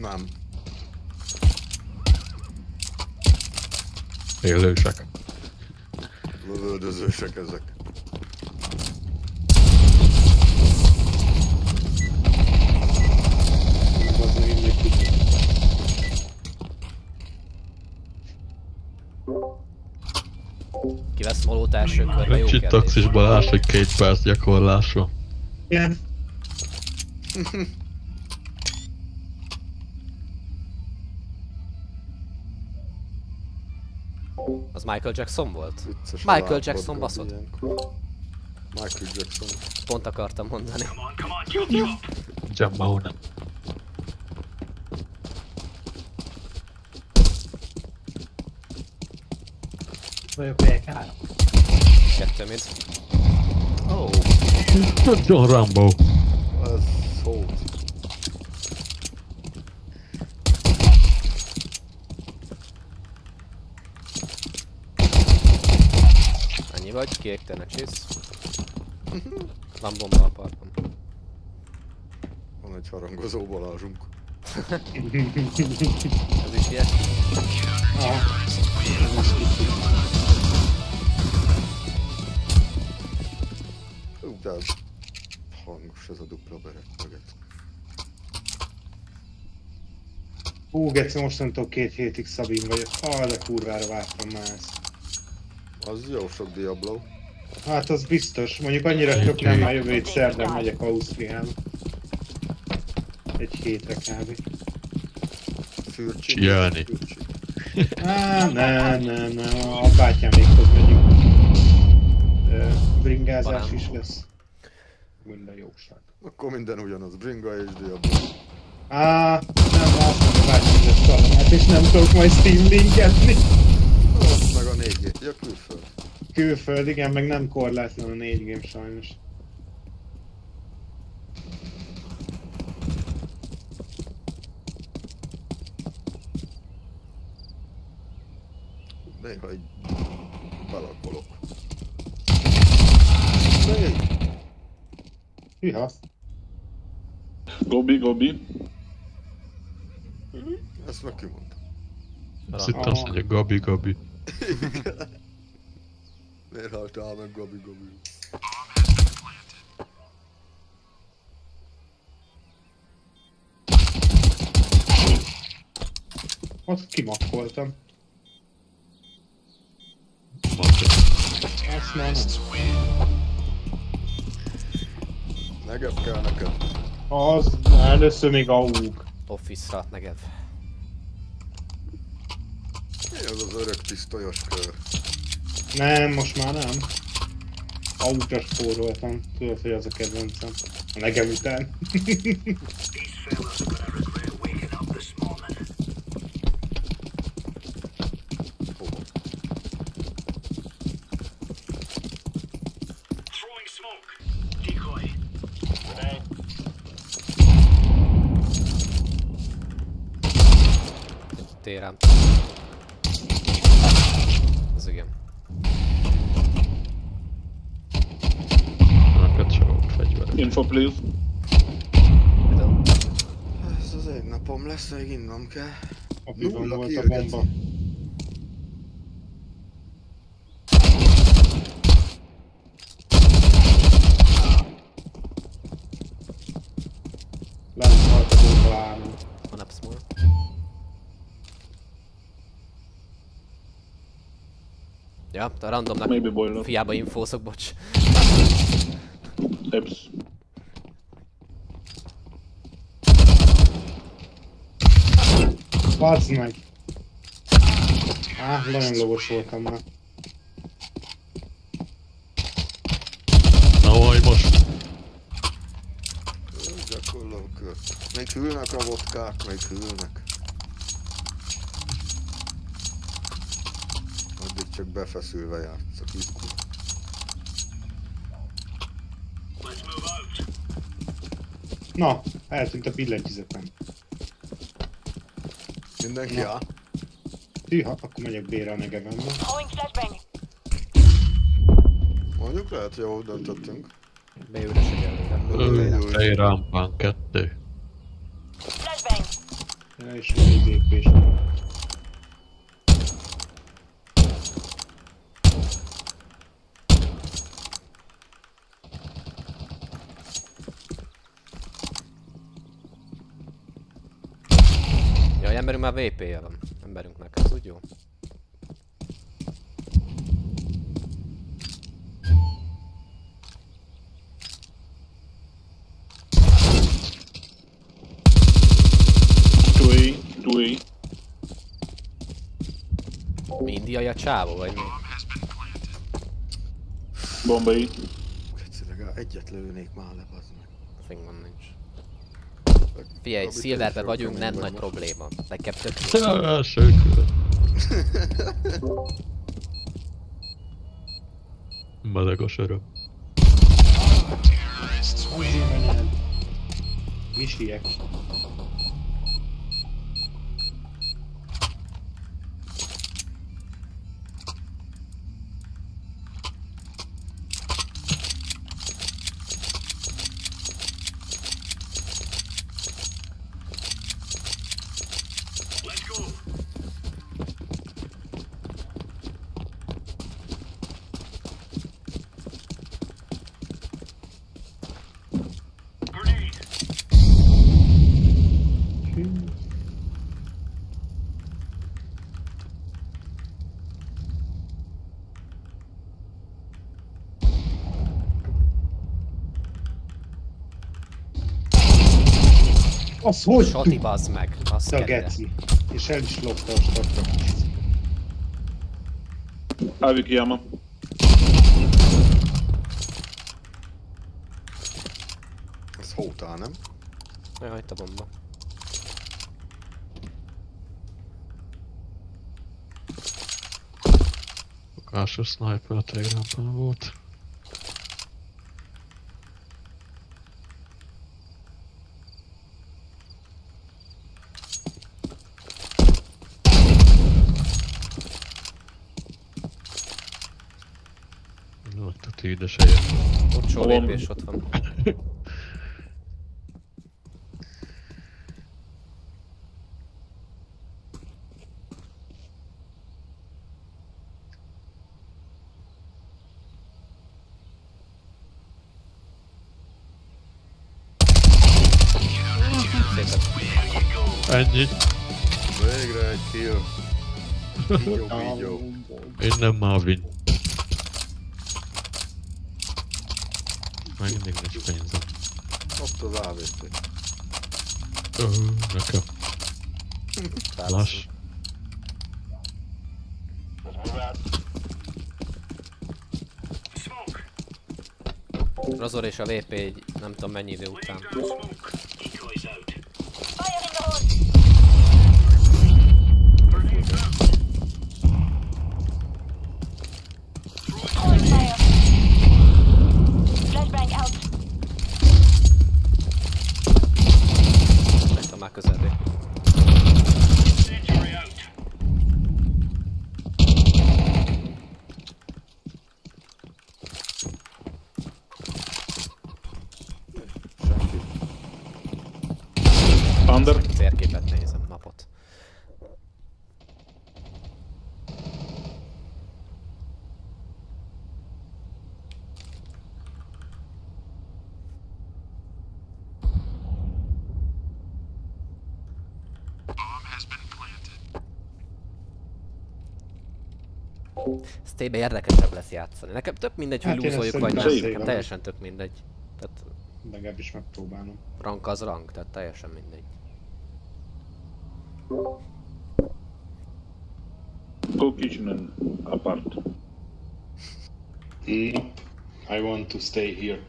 Nem. Élősek. Lövöldözősek ezek. Kivesz molót első körbe, jó Kicsit kérdés. taxis Balázs, hogy 2 perc gyakorlásra. Igen. Az Michael Jackson volt? Vicces Michael alábbad Jackson Gabi baszott. ilyenkor. Michael Jackson. Pont akartam mondani. Jammauna. Vagyok PK3. 2 mid. Oh, John Rambo. ez szólt. Ennyi vagy, kék, te ne csész. Van bomba a parkon. Van egy harangozó Balázsunk. Ez is ilyen. De ez hangos ez a dupla berek mögött. Hú, Geci, mostantól 2 hétig Szabin vagyok. De kurvára vártam már ezt. Az jó sok Diablo. Hát az biztos. Mondjuk annyira sok nem, már jövő hét szerdán megyek Ausztriába. Egy hétre kb. Fürcsi. Csiálni. Fürcsi. Nem. A bátyámékhoz megyünk. Bringázás is lesz. Minden jóság. Akkor minden ugyanaz, Bringa és Diablo. Nem, azt mondja, bátyám lesz kalamát, és nem tudok majd Steam linkedni. Ott meg a 4G. Ja, külföld. Külföld, igen, meg nem korlátlan a 4 game sajnos. Néha így belakolok. Hűha. Gobi. Ezt meg kimondtam. Azt hittem azt mondja Gabi. Miért haltál meg Gabi? Azt kimakkoltam. Azt már nem. Negev kell neked. Az, először még AUG. Office-ra negev. Mi az az öreg pisztolyos kör? Nem, most már nem. AUG-ra spóroltam. Tudod, hogy az a kedvencem. A negem után. Hova? Térám. Az igen. Neked se volt fegyver. Info please. Például. Ez az egy napom lesz, hogy innom kell. A pivon Nulla volt a kill, bomba. Geci. Lent volt a bomba állam. Van up small. Ja, a randomnak Maybe boiler. fiába infózok, bocs. Steps. Bazd meg! Nagyon lovos voltam már. Na majd most. Gyakorlom kör. Még hűlnek a vodkák, még hűlnek. Addig csak befeszülve játszok itt. Na, eltűnt a billentyűzetem. Mindenki Na. áll? Hűha, akkor megyek B-re a negevembe. Throwing flashbang. Mondjuk lehet, hogy jól döntöttünk. B üres egyelőre. Tej rámpán 2. Flashbang. Ja, és van egy lépés. Jaj, emberünk már VP-je van. Emberünknek, ez úgy jó. Two Mi indiai a csávó, vagy mi? Bombai. Keci, legalább egyet lőnék már le, bazd meg. Fingom nincs. Figyelj, Gabi, te Silverbe is vagyunk, rögtön nem vagy nagy most. probléma. Nekem tök Ja, sőkül. Melegos öröm. Azért anyád. Misiek. Az hogy Sati, bazd meg. Azt tudta, kell. geci? És el is lopta a statra. Avik Yama. Ez hótál, nem? Jaj, itt a bomba. Szokásos sniper a Telegramban volt. Ott a tídes helyen. Bocsó, Hol van? VP-s ott van. Szépen. Ennyi. Végre egy kill. Vígyó. Innen Marvin. Meg mindig nincs pénzem. Ott az AVP. Nekem. Lass. Razor és a VP egy nem tudom mennyi idő után. Megtam már közelbé. Senki. Under. Térképet nézem, mapot. Stay-be érdekesebb lesz játszani. Nekem tök mindegy, hogy Hát én lúzoljuk ezt vagy nem. szerintem Nekem Stay-ben. teljesen tök mindegy. Tehát Legalábbis megpróbálom. rank az rank, tehát teljesen mindegy. Go kitchen and apart. I want to stay here.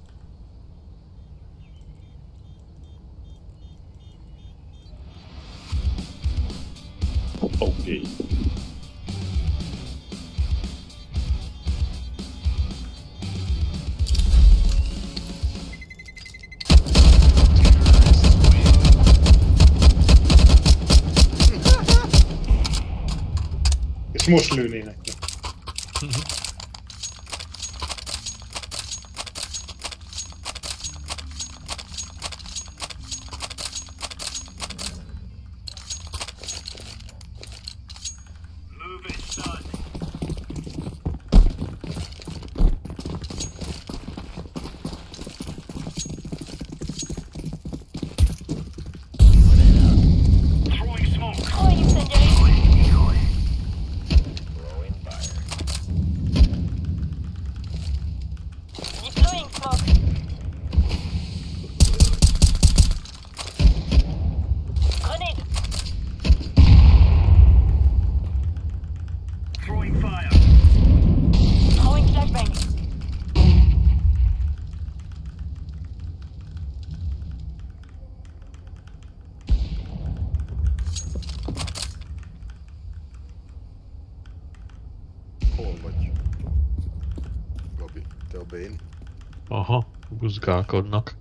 Okay. És most lőnének le. Throwing fire. Throwing flashbang. Hol vagy? Gabi, te a Bane? Aha, buzgálkodnak.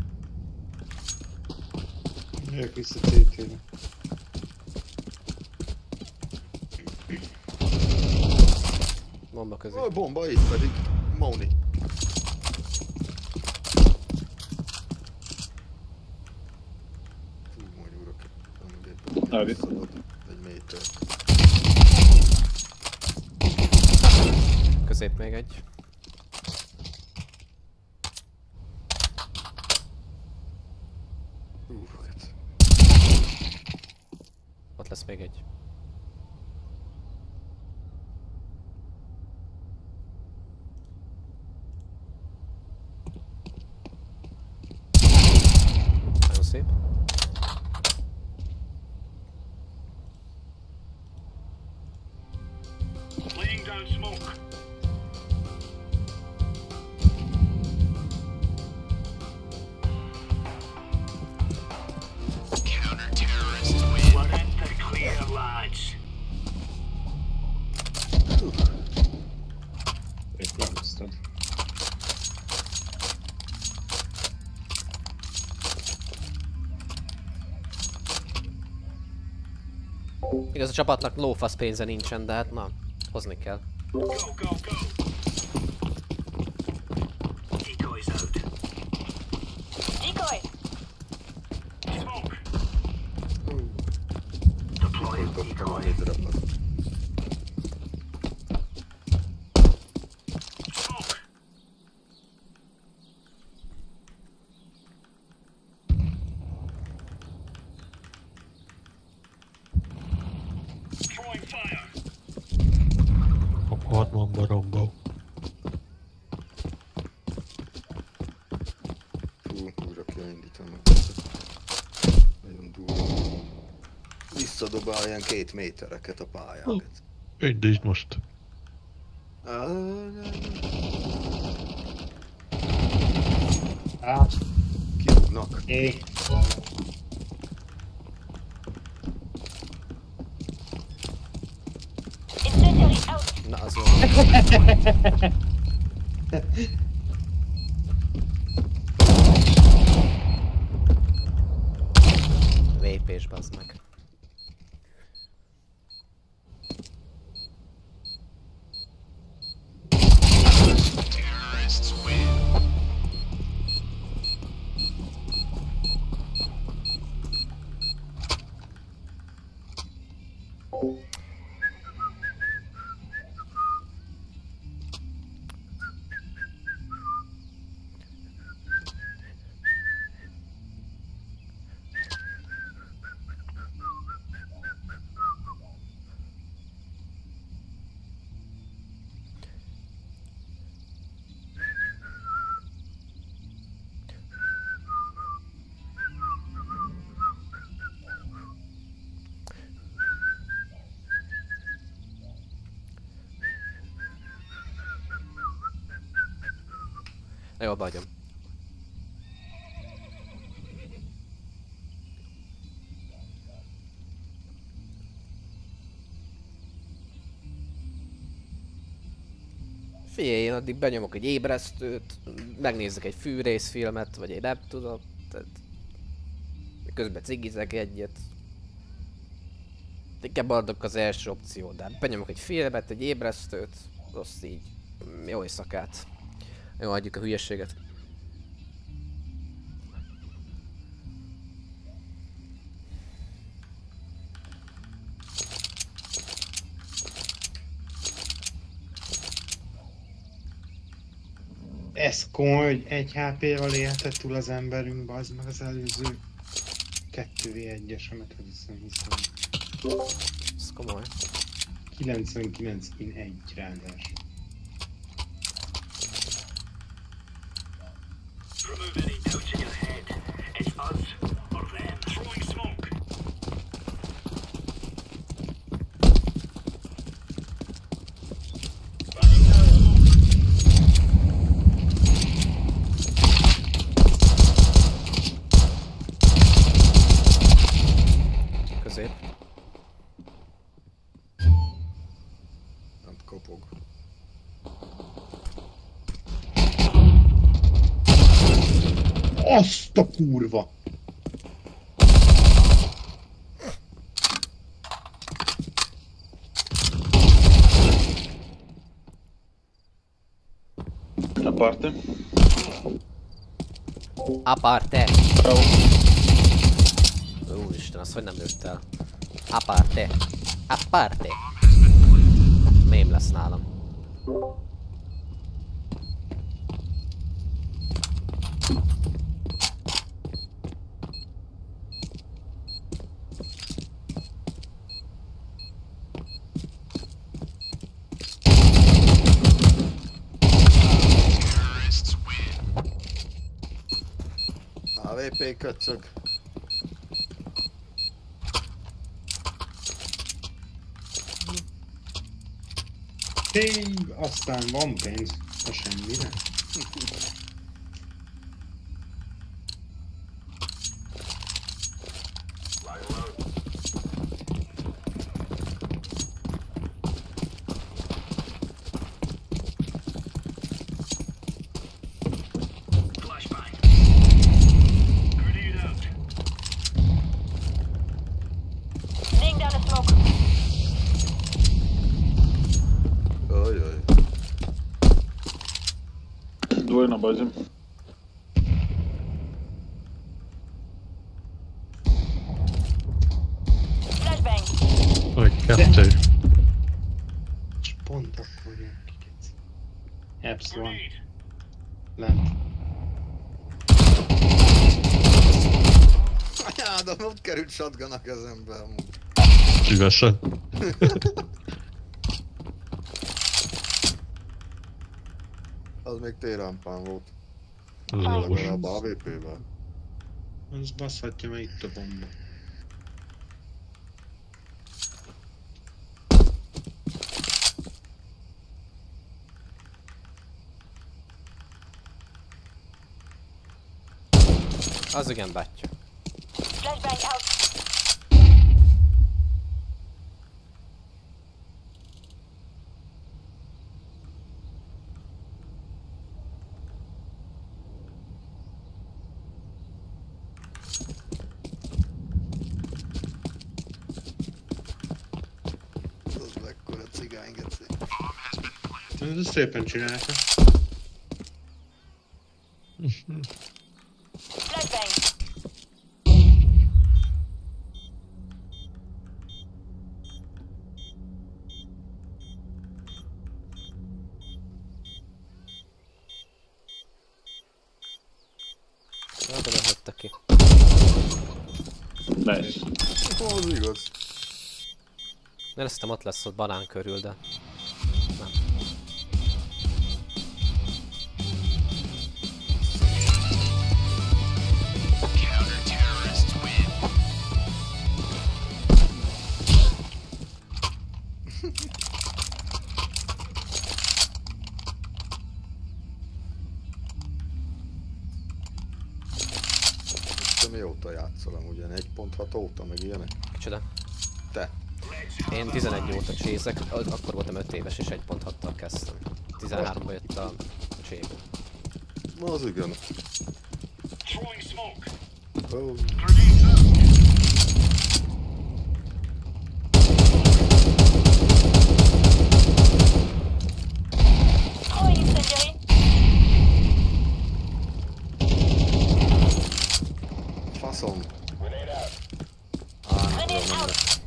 Jövök vissza CT-re. Bomba közé. A bomba itt pedig. Mauni. Fú, majd urak. Ági. Visszadod egy méter. Közép még egy. Hát. Ott lesz még egy. Nagyon szép. Laying down smoke. Counter-terrorists win. Well, then they're clear, lads. Épp lehúztad. Igaz, a csapatnak lófasz pénze nincsen, de hát na, hozni kell. Go, go, go. Decoys out. Decoy. Smoke. Hogy Deploying kaptam a decoy. méterapat. Smoke. Throwing fire. Apartmanba rombol. Fú, újra kell indítanom. Nagyon durva. Visszadobál ilyen 2 métereket a pályán. Indítsd most. Á, Kirúgnak. é. Incendiary out. Na, az jó. Vépés, bazd meg. Terrorists win. Jó, abba hagyom. Figyelj, én addig benyomok egy ébresztőt, megnézzek egy fűrészfilmet, vagy egy nem tudom, tehát... Közben cigizek egyet. Inkább adok az első opció, de benyomok egy filmet, egy ébresztőt, azt így... Jó éjszakát. Jó, adjuk a hülyeséget. Ez komoly, hogy 1 HP-val élte túl az emberünk, bazd meg az előző 2v1-esemet, hogy hiszem. Ez komoly. 99 in 1 ráadásul. Remove any doubts in your head. It's us or them. Throwing smoke. Kopog. Azt a kurva! A parte. Aparte. Úristen, azt hogy nem lőtt el? Aparte. Aparte. Mém lesz nálam. AVP köcög. Ting, aztán van pénz a semmire. Flashbang. Grenade out. Laying down a smoke. Ajaj. Dvoje na bazi. Flashbang. Vagy kettő. És pont akkor jön kikec. Epsz van. Grenade. Lent. Anyádom, ott került shotgun a kezembe amúgy. Szívesen. Az még T-rampán volt. Ez valós. Legalább AVP-vel. Az baszhatja, mert itt a bomba. Az igen, bátyja. Flashbang out. Az mekkora cigány, geci. Ez szépen csinálta. Flashbang. Na, de lehette ki. Nice. Az igaz. Néztem, ott lesz ott banán körül, de... Nem. Te mióta játszol amúgy, ilyen 1.6 óta, meg ilyenek? Kicsoda? Te. Én 11 óta csézek, akkor voltam 5 éves és 1.6-tal kezdtem. 13-ban jött a csébó. Na az igen. Throwing smoke. Oh. Grenade out. Throwing incendiary. Faszom. Grenade Nem out. lesz.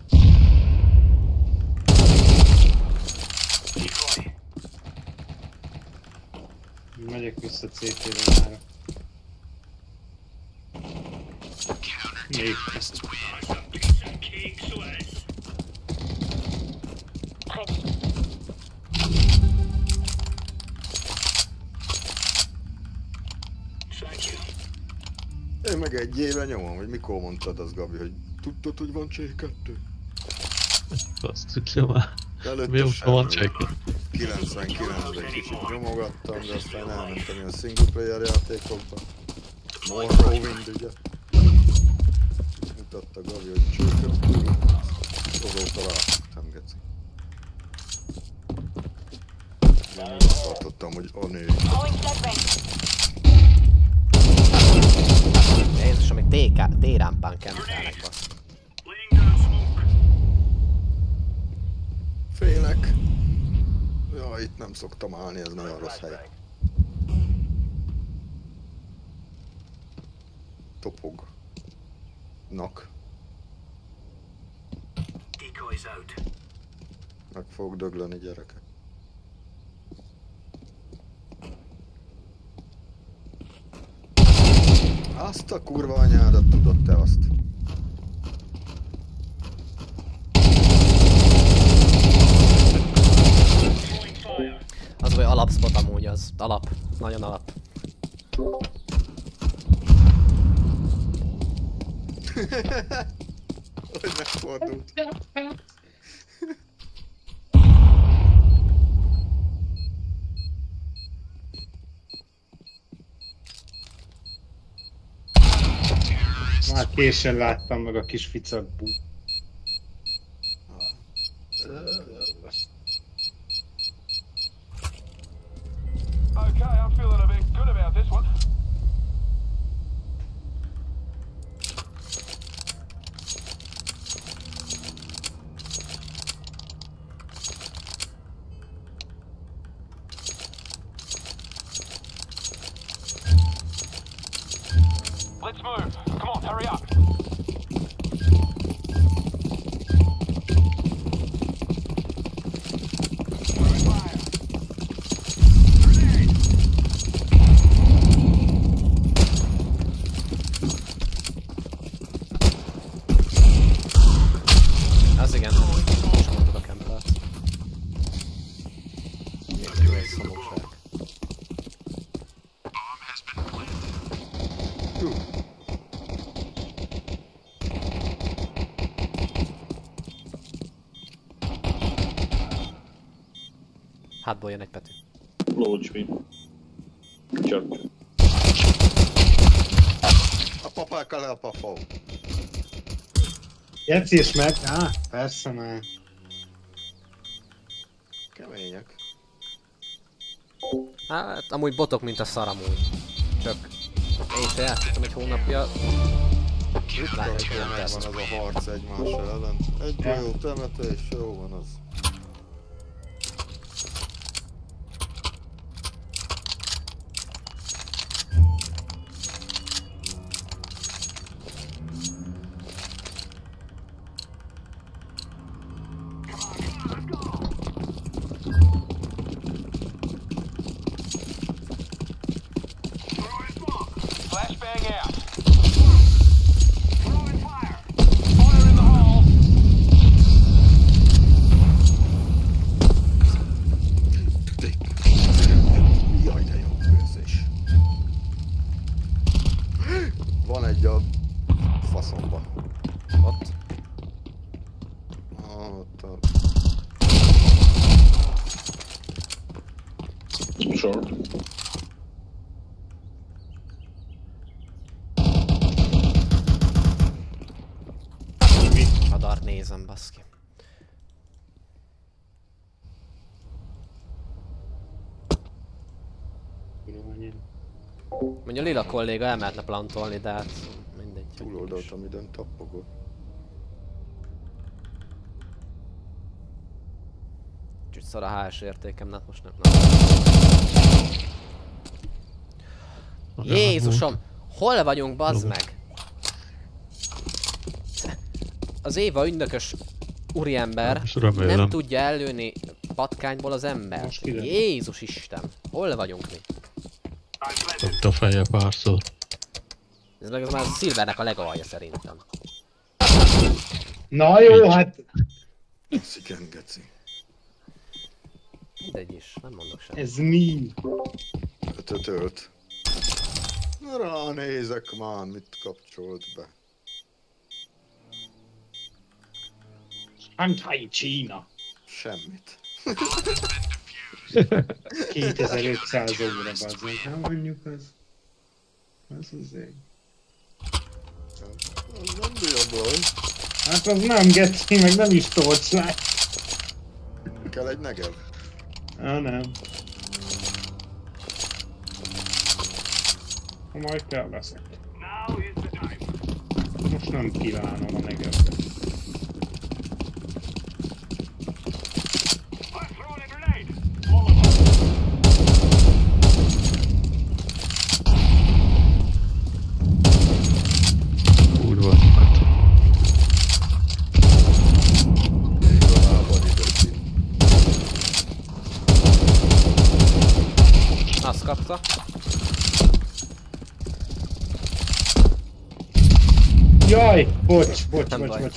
Decoy. Megyek vissza CT-re már. Még. That's a piece of cake, so as. Ready. Thank you. Én meg egy éve nyomom, hogy mikor mondtad az, Gabi, hogy tudtad, hogy van C2? Azt tudja már. Előtte Mióta van semmi. check? 99-ben egy kicsit nyomogattam, de aztán elmentem ilyen single player játékokba. Morrowind, ugye? Mutatta Gabi, hogy csőköt. Azóta rátettem, geci. Én azt tartottam, hogy a nő. Throwing flashbang. Jézus, amíg T-rámpán kempelnek, basz. Laying down smoke. Félek. Ja, itt nem szoktam állni, ez nagyon rossz hely. Topognak. Decoys out. Meg fog dögleni, gyerekek. Azt a kurva anyádat tudod te azt. Az vagy alapspot amúgy az. Alap. Nagyon alap. Hogy megfordult. Már későn láttam meg a kis ficakbú. Okay, I'm feeling a bit good about this one. Let's move. Come on, hurry up. Az igen, most mondod a kempelt. Jó egy szomorúság. Hátból jön egy Pető. Low HP. Church. A papákkal el a pafó. Jegyzés meg? Á, persze már. Kemények. Hát, amúgy botok, mint a szar amúgy. Csak én se játszottam egy hónapja. Látom, hogy Van nem az tesz. a harc egymással ellen. Egy golyó temetés, jó van az. Flashbang out. Throwing fire. Fire in the hole. Jaj, de jó érzés. Van egy a faszomba. Ott. Ott a... Short. A dart nézem, baszki. Mondja, Lila kolléga elmehetne plantolni, de hát mindegy. Túloldaltam időn tappogott. Úgyhogy szar a HS értékem, hát most nem. Jézusom! Hol vagyunk, bazd meg? Az Éva ügynökös úriember Most remélem. nem tudja ellőni patkányból az embert. Most ide. Jézus Isten! Hol vagyunk mi? Ott a feje párszor. Ez meg az már a Silvernek a legalja szerintem. Na jó, hát Ez igen, geci. Mindegy is, nem mondok semmit. ez mi? Ötöt. Ránézek már, mit kapcsolt be. Shanghai, Kína. Semmit. 2500 óra, bazzeg. Hát mondjuk az... Az azért... Az nem diabol. Hát az nem geci, meg nem is torcs le. Kell egy negev. Nem. Ha majd kell leszek. Now is the time. Most nem kívánom a negebbet. I'm throwing a grenade. Molotov. Kurva anyukat. Azt kapta. Jaj! Bocs. Nem baj.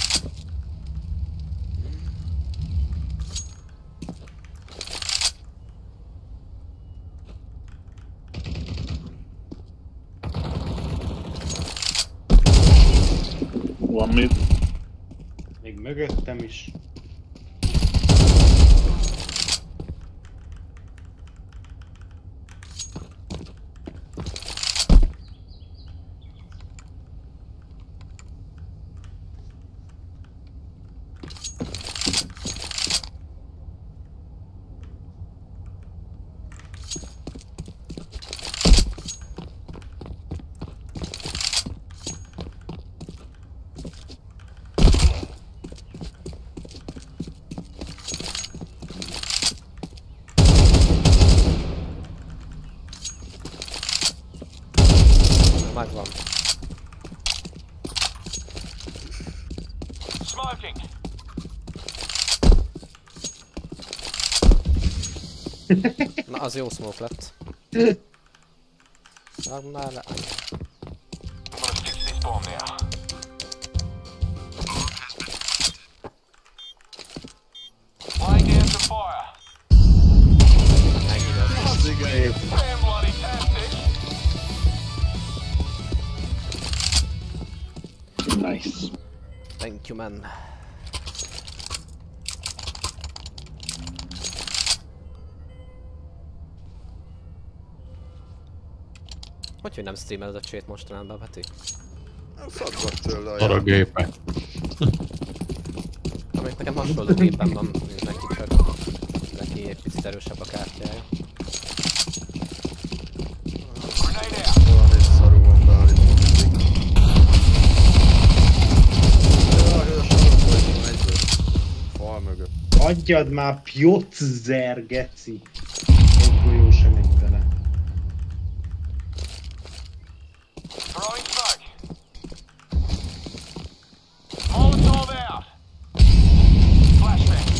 One mid. Még mögöttem is. Megvan. Smoking. Na, az jó smoke lett. Már le. I'm gonna fix this bomb now. Laying down some fire. Damn bloody tastic. Nice. Thank you, man. Hogy nem streameled a csét mostanában, Peti? Szadvad tőle a Arra a gépe. Amelyik nekem hasonló gépen van, mint neki, csak neki egy picit erősebb a kártyája. Grenade out. Valami szarú van beállítva mindig. Jaj, a sarokba is van egyből. Fal mögött. Adjad már Piotzer, geci! Egy golyó sem megy bele. Throwing smoke. Molotov out. Flashbang.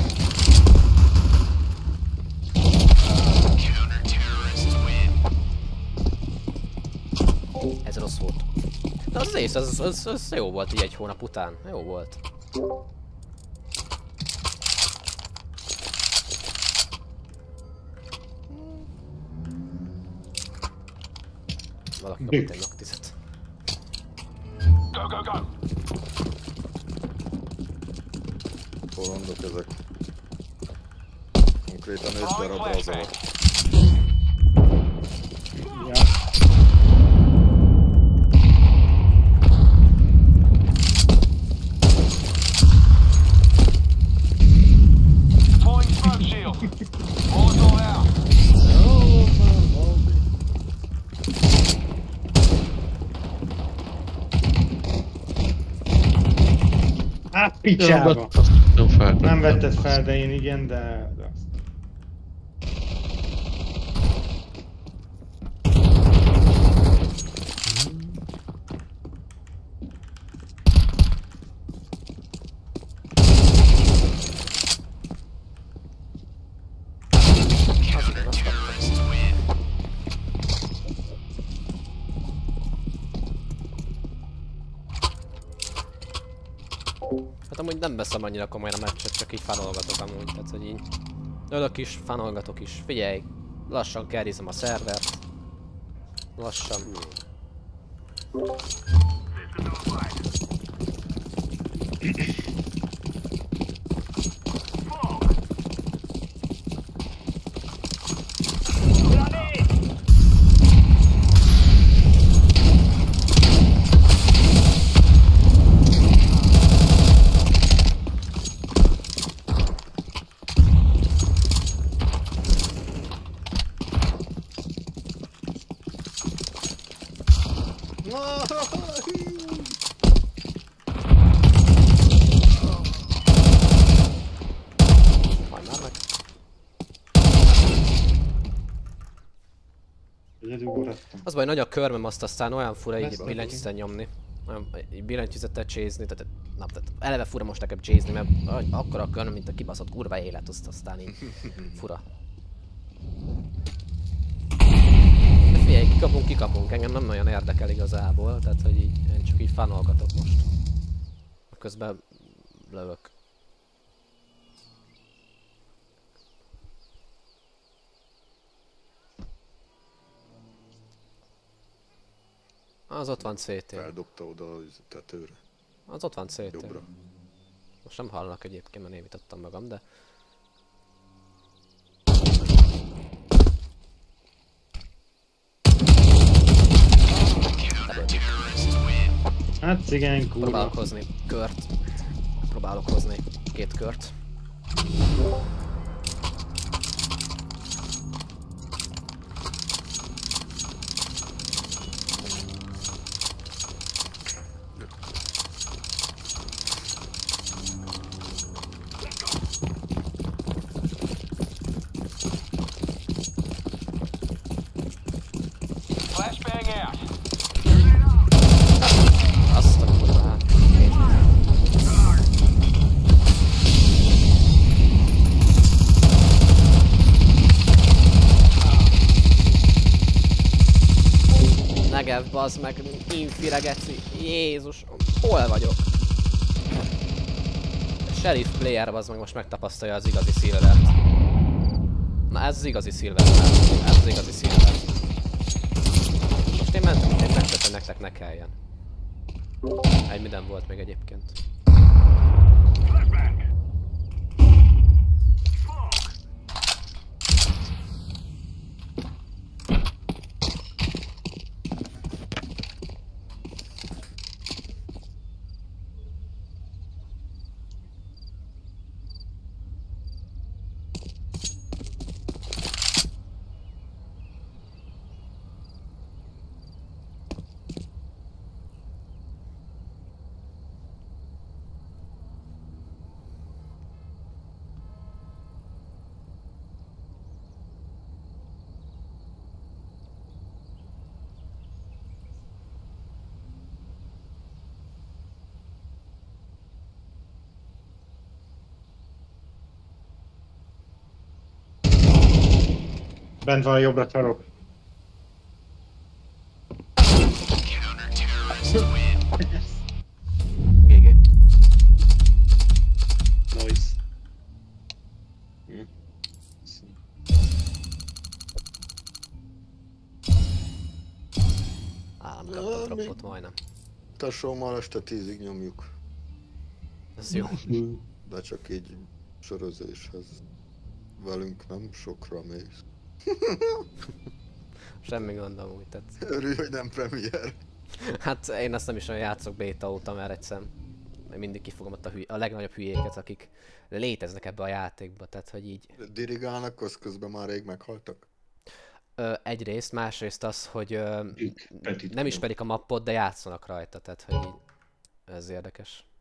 Ez rossz volt. De az ész, az jó volt így egy hónap után. Jó volt. Valaki kapott egy Noctizet. Go, go, go. Bolondok ezek. Konkrétan 5 Throwing darabra az flashbang. Ja. Deploying smoke shield. Molotov out. Á, picsába! Nem vetted fel, de én igen, de... Hát amúgy nem veszem annyira komolyan a meccset, csak így fanolgatok amúgy, tehát hogy így... Ölök is, fanolgatok is. Figyelj, lassan carryzem a szervert. Lassan. már meg. Egyedül maradtam. Az baj, nagy a körmöm, azt aztán olyan fura így Lesz billentyűzetet nyomni. Olyan így billentyűzettel csézni, tehát eleve fura most nekem csézni, mert akkora a körmöm, mint a kibaszott kurva élet, azt aztán így fura. De figyelj, kikapunk, engem nem nagyon érdekel igazából, tehát hogy így, én csak így fanolgatok most. Közben lövök. Az ott van CT. Feldobta oda a tetőre. Az ott van CT. Jobbra. Most nem hallanak egyébként, mert némítottam magam, de... Hát cigány kurva. Próbálok hozni kört. Próbálok hozni 2 kört. Flashbang out. Azt a kurvát. Negev, bazd meg, infire geci. Jézus, hol vagyok? Sheriff player, bazd meg, most megtapasztalja az igazi Silvert. Na ez az igazi Silver, ez az igazi Silver. Most én mentem egy meccset, hogy nektek ne kelljen. Egy minden volt még egyébként. Flashbang. Bent van jobbra csarok. GG. Nice. Nem kaptam droppot majdnem. Tesómmal este 10-ig nyomjuk. Ez jó. De csak így sörözéshez. Velünk nem sokra mész. Semmi gondom úgy, tehát... Örülj, hogy nem premier. Hát én azt nem is olyan játszok béta óta, mert egyszerűen mindig kifogom ott a legnagyobb hülyéket, akik léteznek ebbe a játékba, tehát hogy így... Dirigálnak, az közben már rég meghaltak. Egyrészt, másrészt az, hogy nem ismerik a mappot, de játszanak rajta, tehát hogy így... Ez érdekes.